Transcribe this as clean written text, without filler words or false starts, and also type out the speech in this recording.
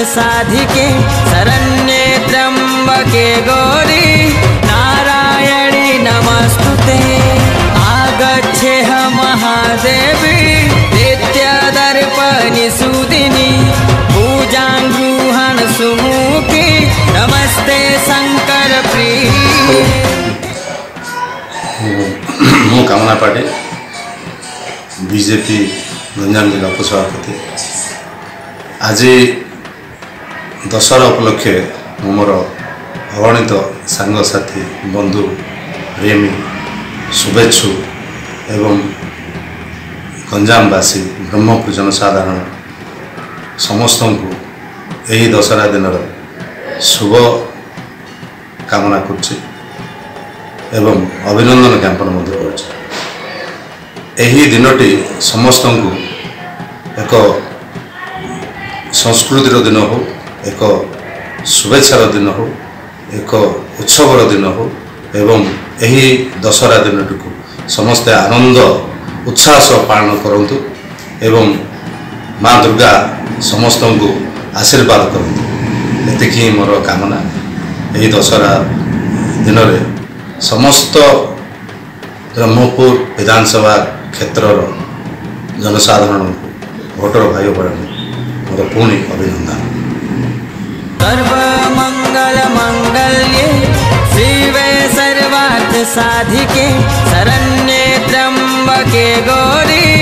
साधिके शरण्ये त्र्यंबके गौरी नारायणी नमस्तुते। आगच्छेह महादेवी नित्यदर्पणि सुदिनी पूजां गृहण सुमुखी नमस्ते शंकर प्रिय। मु कामना पाटे बीजेपी गंजाम जिला उपसभापति। आज दशहरा उपलक्षे मोर अगणित सांगसाथी बंधु प्रेमी शुभेच्छु एवं गंजामवासी ब्रह्मपुर जनसाधारण समस्त को यही दशहरा दिन शुभ कामना करुच्ची एवं अभिनंदन ज्ञापन यही दिनटी समस्त को एक संस्कृतिर दिन हो, एक शुभेच्छार दिन हो, एक उत्सवर दिन हो एवं यही दशहरा दिनटी को समस्ते आनंद उत्साह सह पालन करंतु एवं माँ दुर्गा समस्त को आशीर्वाद करंतु। एतिक ही मोर कामना। यही दशहरा दिन में समस्त ब्रह्मपुर विधानसभा क्षेत्र जनसाधारण भोटर भाई बहन मोर पुणी अभिनंदन। सर्वमंगल मंगल्ये शिवे सर्वार्थ साधिके शरण्ये त्र्यंबके गौरी